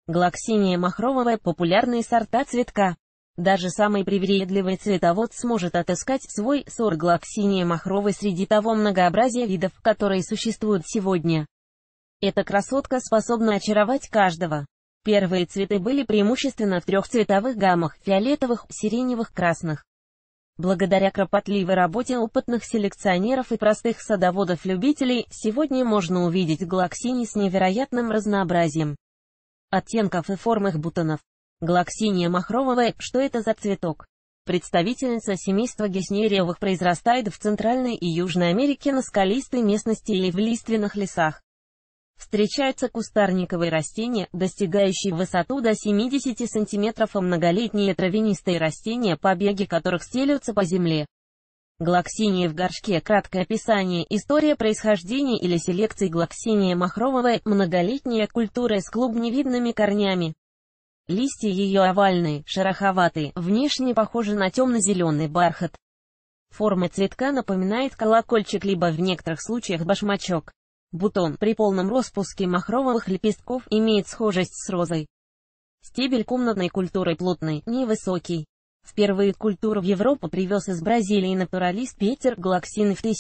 Глоксиния махровая – популярные сорта цветка. Даже самый привередливый цветовод сможет отыскать свой сорт глоксинии махровой среди того многообразия видов, которые существуют сегодня. Эта красотка способна очаровать каждого. Первые цветы были преимущественно в трех цветовых гаммах – фиолетовых, сиреневых, красных. Благодаря кропотливой работе опытных селекционеров и простых садоводов-любителей, сегодня можно увидеть глоксинии с невероятным разнообразием оттенков и форм их бутонов. Глоксиния махровая, что это за цветок? Представительница семейства геснериевых, произрастает в Центральной и Южной Америке на скалистой местности или в лиственных лесах. Встречаются кустарниковые растения, достигающие высоту до 70 см, и многолетние травянистые растения, побеги которых стелются по земле. Глоксиния в горшке. Краткое описание. История происхождения или селекции глоксиния махровая – многолетняя культура с клубневидными корнями. Листья ее овальные, шероховатые, внешне похожи на темно-зеленый бархат. Форма цветка напоминает колокольчик, либо в некоторых случаях башмачок. Бутон при полном распуске махровых лепестков имеет схожесть с розой. Стебель комнатной культуры плотный, невысокий. Впервые культуру в Европу привез из Бразилии натуралист Петер Глоксин в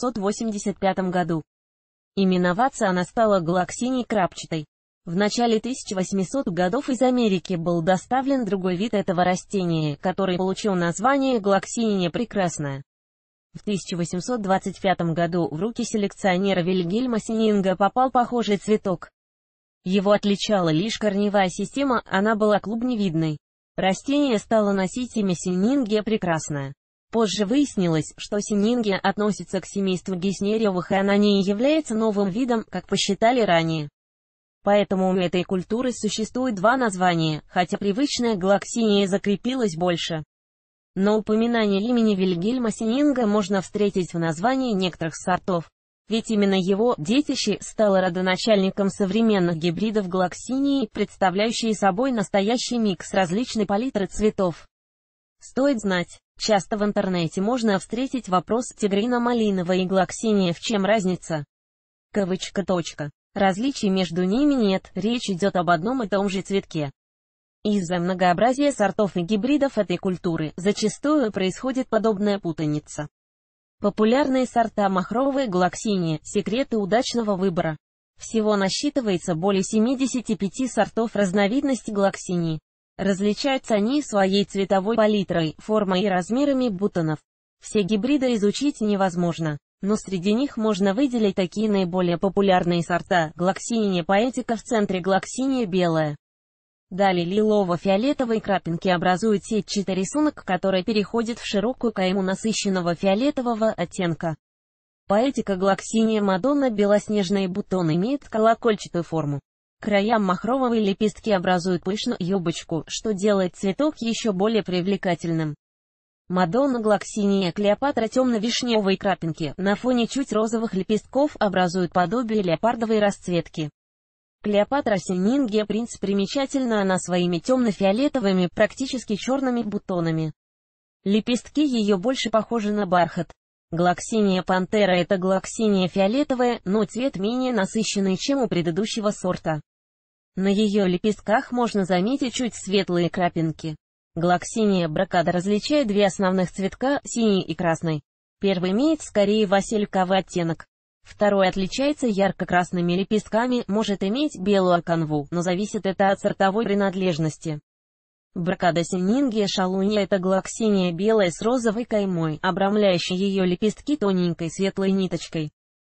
1785 году. Именоваться она стала глоксинией крапчатой. В начале 1800-х годов из Америки был доставлен другой вид этого растения, который получил название глоксиния прекрасная. В 1825 году в руки селекционера Вильгельма Сининга попал похожий цветок. Его отличала лишь корневая система, она была клубневидной. Растение стало носить имя Сининге прекрасная. Позже выяснилось, что Сининге относится к семейству геснериевых, и она не является новым видом, как посчитали ранее. Поэтому у этой культуры существует два названия, хотя привычная глоксиния закрепилась больше. Но упоминание имени Вильгельма Сининга можно встретить в названии некоторых сортов. Ведь именно его детище стало родоначальником современных гибридов глоксинии, представляющие собой настоящий микс различной палитры цветов. Стоит знать, часто в интернете можно встретить вопрос тигрино-малиновая и глоксиния, в чем разница? Кавычка. Различий между ними нет, речь идет об одном и том же цветке. Из-за многообразия сортов и гибридов этой культуры, зачастую происходит подобная путаница. Популярные сорта махровой глоксинии – секреты удачного выбора. Всего насчитывается более 75 сортов разновидностей глоксинии. Различаются они своей цветовой палитрой, формой и размерами бутонов. Все гибриды изучить невозможно, но среди них можно выделить такие наиболее популярные сорта: глоксиния поэтика в центре, глоксиния белая. Далее лилово-фиолетовые крапинки образуют сетчатый рисунок, который переходит в широкую кайму насыщенного фиолетового оттенка. Поэтика глоксиния мадонна белоснежные бутоны имеет колокольчатую форму. К краям махровые лепестки образуют пышную юбочку, что делает цветок еще более привлекательным. Мадонна глоксиния Клеопатра темно-вишневые крапинки на фоне чуть розовых лепестков образуют подобие леопардовой расцветки. Клеопатра Сининге принц примечательна она своими темно-фиолетовыми, практически черными бутонами. Лепестки ее больше похожи на бархат. Глоксиния пантера – это глоксиния фиолетовая, но цвет менее насыщенный, чем у предыдущего сорта. На ее лепестках можно заметить чуть светлые крапинки. Глоксиния брокада различает две основных цветка – синий и красный. Первый имеет скорее васильковый оттенок. Второй отличается ярко-красными лепестками, может иметь белую канву, но зависит это от сортовой принадлежности. Брокада Сининге шалунья – это глоксиния белая с розовой каймой, обрамляющей ее лепестки тоненькой светлой ниточкой.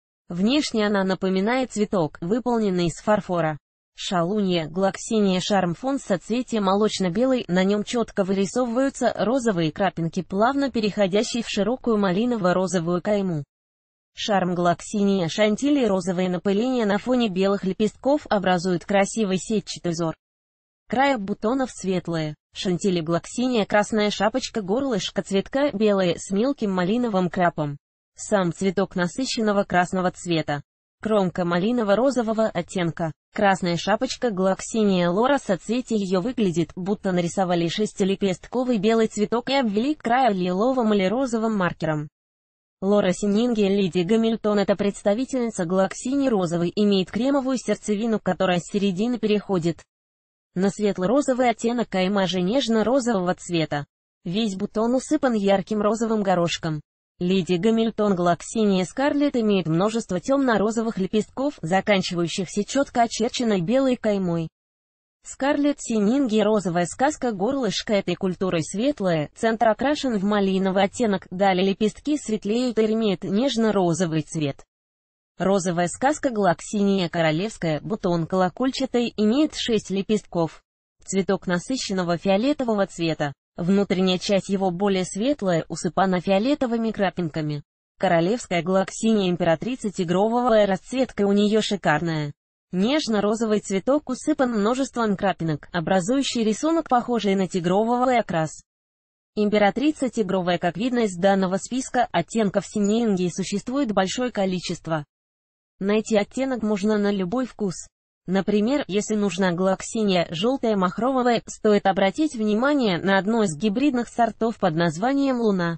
Внешне она напоминает цветок, выполненный из фарфора. Шалунья, глоксиния шарм-фон соцветия молочно-белый, на нем четко вырисовываются розовые крапинки, плавно переходящие в широкую малиново-розовую кайму. Шарм глоксиния шантили розовые напыления на фоне белых лепестков образуют красивый сетчатый узор. Края бутонов светлые. Шантили глоксиния красная шапочка, горлышко цветка белое с мелким малиновым крапом. Сам цветок насыщенного красного цвета. Кромка малиново-розового оттенка. Красная шапочка глоксиния лора соцветие ее выглядит, будто нарисовали шестилепестковый белый цветок и обвели края лиловым или розовым маркером. Лора Сининге Лиди Гамильтон – это представительница глоксинии розовой, имеет кремовую сердцевину, которая с середины переходит На светло-розовый оттенок кайма же нежно-розового цвета. Весь бутон усыпан ярким розовым горошком. Леди Гамильтон Глоксиния Скарлетт имеет множество темно-розовых лепестков, заканчивающихся четко очерченной белой каймой. Скарлетт Сининги розовая сказка горлышко этой культурой светлое, центр окрашен в малиновый оттенок, далее лепестки светлеют и имеют нежно-розовый цвет. Розовая сказка Глоксиния королевская, бутон колокольчатый, имеет 6 лепестков. Цветок насыщенного фиолетового цвета. Внутренняя часть его более светлая, усыпана фиолетовыми крапинками. Королевская Глоксиния императрица тигрового расцветка у нее шикарная. Нежно-розовый цветок усыпан множеством крапинок, образующий рисунок, похожий на тигровый окрас. Императрица тигровая, как видно из данного списка, оттенков синенги существует большое количество. Найти оттенок можно на любой вкус. Например, если нужна Глоксиния желтая махровая, стоит обратить внимание на одно из гибридных сортов под названием Луна.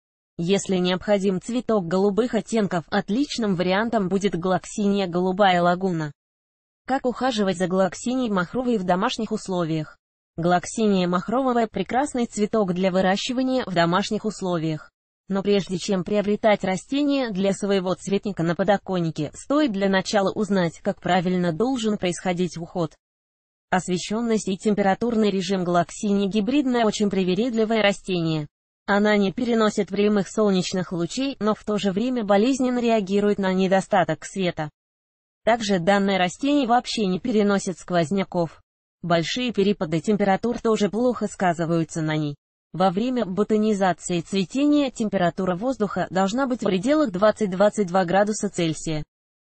Если необходим цветок голубых оттенков, отличным вариантом будет Глоксиния голубая лагуна. Как ухаживать за Глоксинией махровой в домашних условиях? Глоксиния махровая – прекрасный цветок для выращивания в домашних условиях. Но прежде чем приобретать растения для своего цветника на подоконнике, стоит для начала узнать, как правильно должен происходить уход. Освещенность и температурный режим Глоксинии гибридное очень привередливое растение. Она не переносит прямых солнечных лучей, но в то же время болезненно реагирует на недостаток света. Также данное растение вообще не переносит сквозняков. Большие перепады температур тоже плохо сказываются на ней. Во время ботанизации и цветения температура воздуха должна быть в пределах 20-22 градуса Цельсия.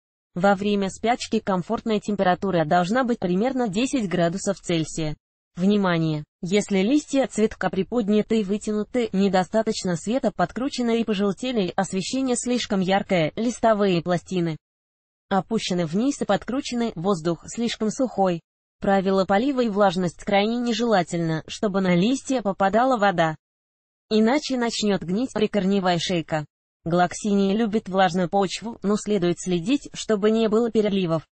Во время спячки комфортная температура должна быть примерно 10 градусов Цельсия. Внимание! Если листья цветка приподняты и вытянуты, недостаточно света, подкручены и пожелтели, освещение слишком яркое, листовые пластины опущены вниз и подкручены, воздух слишком сухой. Правило полива и влажность крайне нежелательно, чтобы на листья попадала вода. Иначе начнет гнить прикорневая шейка. Глоксиния любит влажную почву, но следует следить, чтобы не было переливов.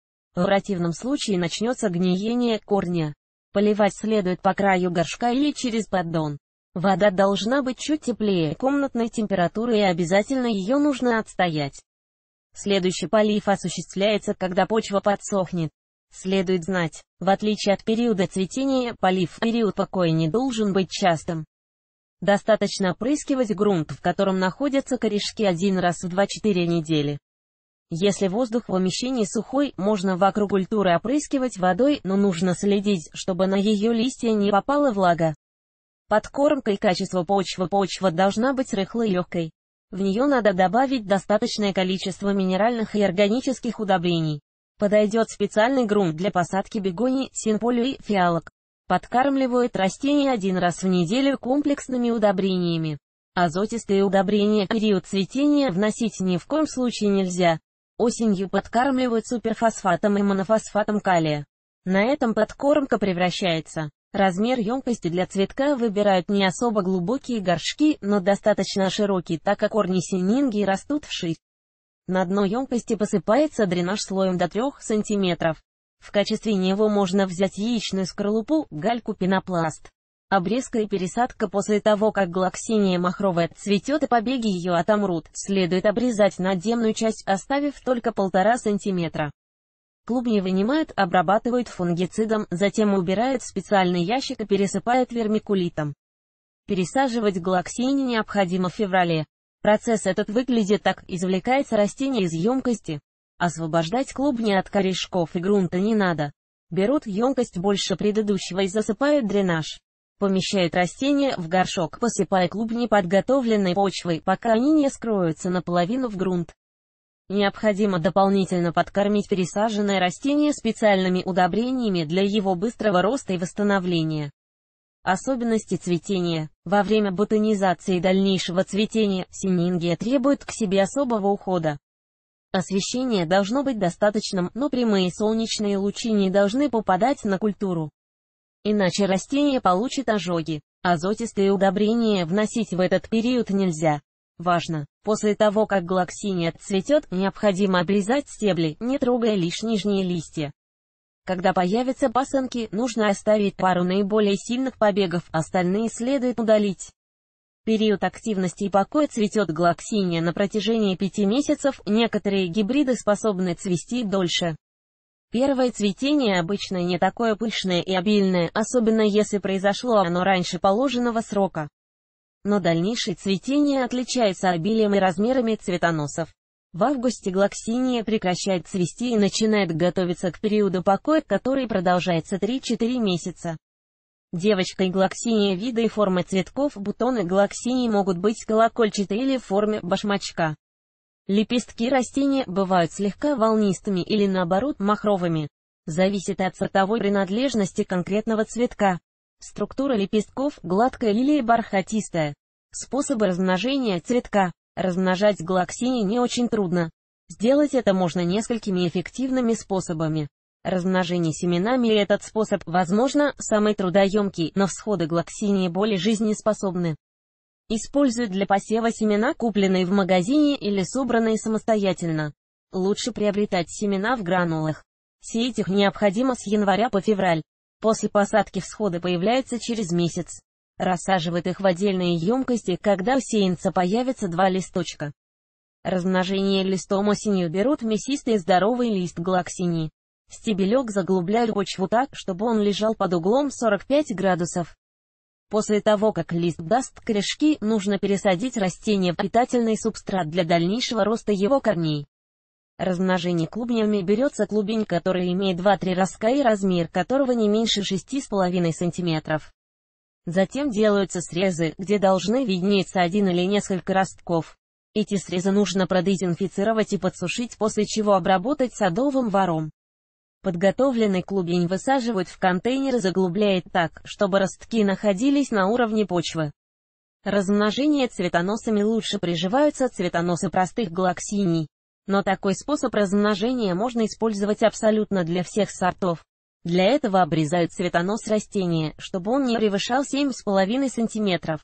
В противном случае начнется гниение корня. Поливать следует по краю горшка или через поддон. Вода должна быть чуть теплее комнатной температуры и обязательно ее нужно отстоять. Следующий полив осуществляется, когда почва подсохнет. Следует знать, в отличие от периода цветения, полив в период покоя не должен быть частым. Достаточно опрыскивать грунт, в котором находятся корешки, один раз в 2-4 недели. Если воздух в помещении сухой, можно вокруг культуры опрыскивать водой, но нужно следить, чтобы на ее листья не попала влага. Подкормка и качество почвы. Почва должна быть рыхлой и легкой. В нее надо добавить достаточное количество минеральных и органических удобрений. Подойдет специальный грунт для посадки бегоний, синполий, фиалок. Подкармливают растения один раз в неделю комплексными удобрениями. Азотистые удобрения в период цветения вносить ни в коем случае нельзя. Осенью подкармливают суперфосфатом и монофосфатом калия. На этом подкормка превращается. Размер емкости для цветка выбирают не особо глубокие горшки, но достаточно широкие, так как корни сининги растут вширь. На дно емкости посыпается дренаж слоем до 3 см. В качестве него можно взять яичную скорлупу, гальку, пенопласт. Обрезка и пересадка. После того, как Глоксиния махровая цветет и побеги ее отомрут, следует обрезать надземную часть, оставив только 1,5 см. Клубни вынимают, обрабатывают фунгицидом, затем убирают в специальный ящик и пересыпают вермикулитом. Пересаживать Глоксинию необходимо в феврале. Процесс этот выглядит так: извлекается растение из емкости. Освобождать клубни от корешков и грунта не надо. Берут емкость больше предыдущего и засыпают дренаж. Помещают растения в горшок, посыпая клубни подготовленной почвой, пока они не скроются наполовину в грунт. Необходимо дополнительно подкормить пересаженное растение специальными удобрениями для его быстрого роста и восстановления. Особенности цветения. Во время ботанизации и дальнейшего цветения, синингия требует к себе особого ухода. Освещение должно быть достаточным, но прямые солнечные лучи не должны попадать на культуру. Иначе растение получит ожоги. Азотистые удобрения вносить в этот период нельзя. Важно, после того, как Глоксиния цветет, необходимо обрезать стебли, не трогая лишь нижние листья. Когда появятся пасынки, нужно оставить пару наиболее сильных побегов, остальные следует удалить. Период активности и покоя цветет глоксиния на протяжении 5 месяцев, некоторые гибриды способны цвести дольше. Первое цветение обычно не такое пышное и обильное, особенно если произошло оно раньше положенного срока. Но дальнейшее цветение отличается обилием и размерами цветоносов. В августе глоксиния прекращает цвести и начинает готовиться к периоду покоя, который продолжается 3-4 месяца. Девочка и глоксиния вида и формы цветков. Бутоны глоксинии могут быть колокольчатые или в форме башмачка. Лепестки растения бывают слегка волнистыми или наоборот махровыми. Зависит от сортовой принадлежности конкретного цветка. Структура лепестков гладкая или бархатистая. Способы размножения цветка. Размножать глоксинии не очень трудно. Сделать это можно несколькими эффективными способами. Размножение семенами и этот способ, возможно, самый трудоемкий, но всходы глоксинии более жизнеспособны. Используют для посева семена, купленные в магазине или собранные самостоятельно. Лучше приобретать семена в гранулах. Сеять их необходимо с января по февраль. После посадки всходы появляются через месяц. Рассаживают их в отдельные емкости, когда у сеянца появятся 2 листочка. Размножение листом. Осенью берут мясистый и здоровый лист глоксинии. Стебелек заглубляют в почву так, чтобы он лежал под углом 45 градусов. После того, как лист даст корешки, нужно пересадить растение в питательный субстрат для дальнейшего роста его корней. Размножение клубнями. Берется клубень, который имеет 2-3 ростка и размер которого не меньше 6,5 см. Затем делаются срезы, где должны виднеться 1 или несколько ростков. Эти срезы нужно продезинфицировать и подсушить, после чего обработать садовым варом. Подготовленный клубень высаживают в контейнер и заглубляют так, чтобы ростки находились на уровне почвы. Размножение цветоносами. Лучше приживаются цветоносы простых глоксиний. Но такой способ размножения можно использовать абсолютно для всех сортов. Для этого обрезают цветонос растения, чтобы он не превышал 7,5 см.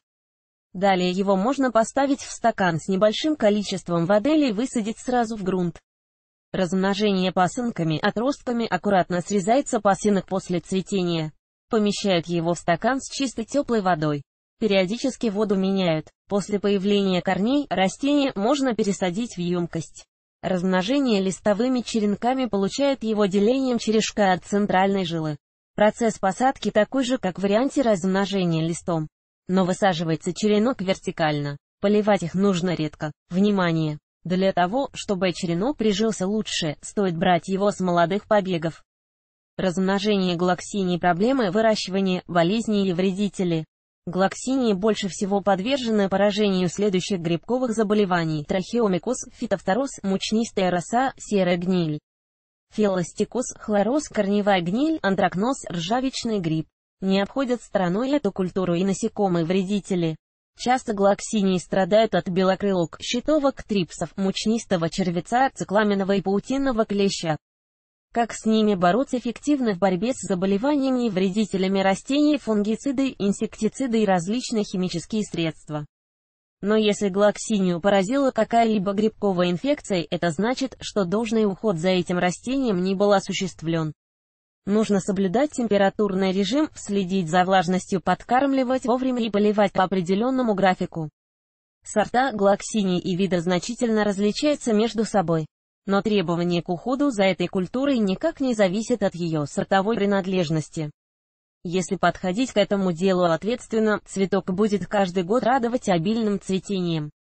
Далее его можно поставить в стакан с небольшим количеством воды или высадить сразу в грунт. Размножение пасынками. Отростками аккуратно срезается пасынок после цветения. Помещают его в стакан с чистой теплой водой. Периодически воду меняют. После появления корней, растение можно пересадить в емкость. Размножение листовыми черенками получают его делением черешка от центральной жилы. Процесс посадки такой же, как в варианте размножения листом. Но высаживается черенок вертикально. Поливать их нужно редко. Внимание! Для того, чтобы черенок прижился лучше, стоит брать его с молодых побегов. Размножение глоксинии. Проблемы выращивания, болезни или вредители. Глоксинии больше всего подвержены поражению следующих грибковых заболеваний: трахеомикоз, фитофтороз, мучнистая роса, серая гниль, филостикоз, хлороз, корневая гниль, антракноз, ржавичный гриб. Не обходят стороной эту культуру и насекомые-вредители. Часто глоксинии страдают от белокрылок, щитовок, трипсов, мучнистого червеца, цикламенового и паутинного клеща. Как с ними бороться? Эффективны в борьбе с заболеваниями и вредителями растений фунгициды, инсектициды и различные химические средства. Но если глоксинию поразила какая-либо грибковая инфекция, это значит, что должный уход за этим растением не был осуществлен. Нужно соблюдать температурный режим, следить за влажностью, подкармливать вовремя и поливать по определенному графику. Сорта глоксинии и вида значительно различаются между собой. Но требования к уходу за этой культурой никак не зависят от ее сортовой принадлежности. Если подходить к этому делу ответственно, цветок будет каждый год радовать обильным цветением.